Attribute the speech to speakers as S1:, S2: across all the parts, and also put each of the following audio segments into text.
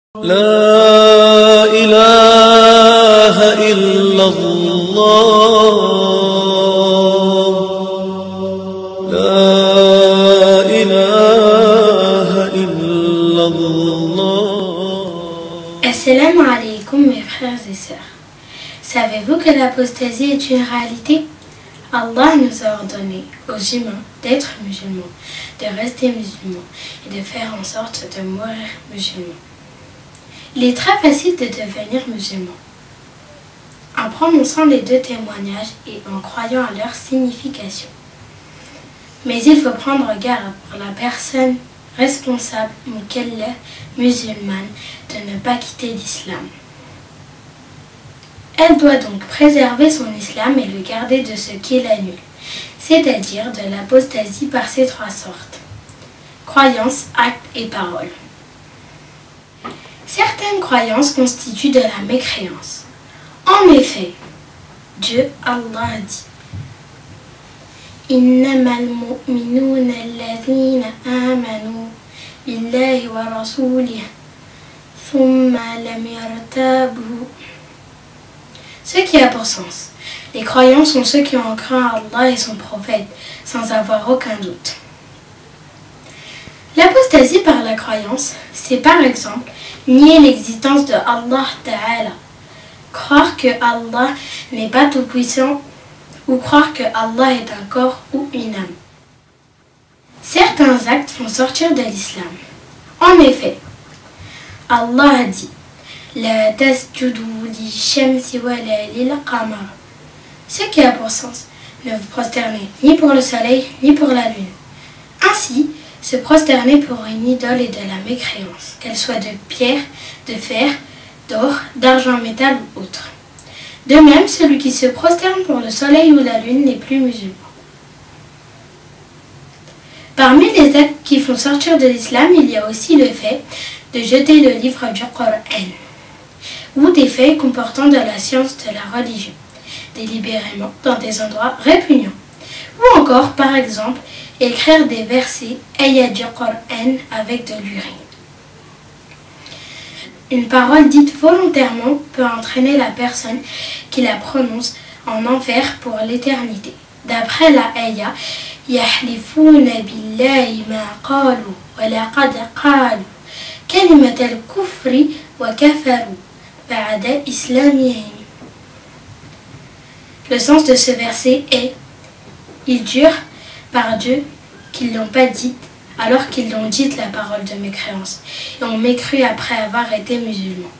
S1: لا إله إلا الله لا إله إلا الله.
S2: Assalamu alaikum mes frères et sœurs. Savez-vous que l'apostasie est une réalité? Allah nous a ordonné aux humains d'être musulmans, de rester musulmans et de faire en sorte de mourir musulmans. Il est très facile de devenir musulman en prononçant les deux témoignages et en croyant à leur signification. Mais il faut prendre garde pour la personne responsable mukallaf musulmane de ne pas quitter l'islam. Elle doit donc préserver son islam et le garder de ce qui l'annule, c'est-à-dire de l'apostasie par ces trois sortes: croyance, acte et parole. Certaines croyances constituent de la mécréance. En effet, Dieu, Allah dit: Innamal mu'minuna alladhina amanu billahi wa rasulihi thumma lam yartabu. Ce qui a pour sens: les croyants sont ceux qui ont cru à Allah et son prophète sans avoir aucun doute. L'apostasie par la croyance, c'est par exemple nier l'existence de Allah Ta'ala, croire que Allah n'est pas tout-puissant ou croire que Allah est un corps ou une âme. Certains actes font sortir de l'islam. En effet, Allah a dit: La tasjudu lish-shamsi wala lil-qamar. Ce qui a pour sens: ne vous prosternez ni pour le soleil ni pour la lune. Ainsi, se prosterner pour une idole est de la mécréance, qu'elle soit de pierre, de fer, d'or, d'argent, métal ou autre. De même, celui qui se prosterne pour le soleil ou la lune n'est plus musulman. Parmi les actes qui font sortir de l'islam, il y a aussi le fait de jeter le livre du Coran ou des feuilles comportant de la science de la religion, délibérément dans des endroits répugnants. Ou encore, par exemple, écrire des versets ayats du Coran avec de l'urine. Une parole dite volontairement peut entraîner la personne qui la prononce en enfer pour l'éternité. D'après la ayah, yahlifuna billahi ma qalu wa laqad qalu kalimat al-kufri wa kafaru ba'da islamihim. Le sens de ce verset est: ils jurent par Dieu qu'ils l'ont pas dite alors qu'ils l'ont dite la parole de mécréance et ont mécru après avoir été musulmans.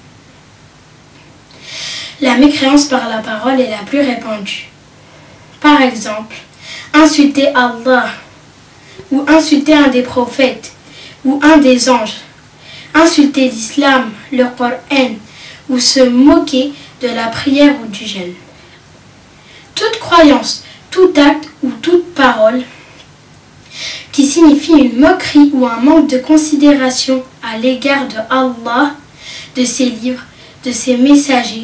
S2: La mécréance par la parole est la plus répandue. Par exemple, insulter Allah ou insulter un des prophètes ou un des anges, insulter l'islam, le Coran ou se moquer de la prière ou du jeûne. Toute croyance, tout acte ou toute parole qui signifie une moquerie ou un manque de considération à l'égard de Allah, de ses livres, de ses messagers,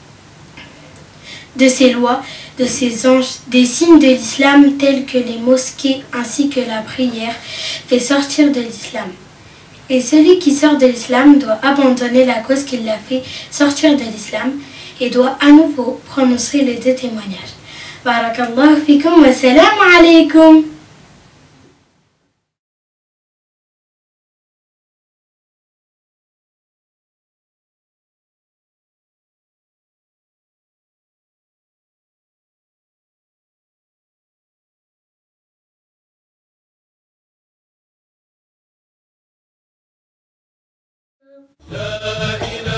S2: de ses lois, de ses anges, des signes de l'islam tels que les mosquées ainsi que la prière, fait sortir de l'islam. Et celui qui sort de l'islam doit abandonner la cause qui l'a fait sortir de l'islam et doit à nouveau prononcer les deux témoignages. Barakallahu fikum wa salamu alaykum.
S1: لا إله